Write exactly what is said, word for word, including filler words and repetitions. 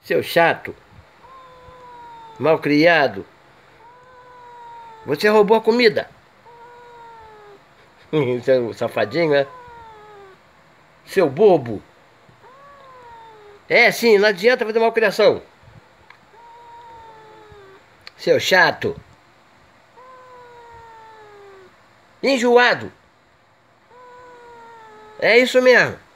Seu chato, malcriado, você roubou a comida. Seu safadinho, é? Seu bobo. É sim, não adianta fazer malcriação. Seu chato. Enjoado. É isso mesmo.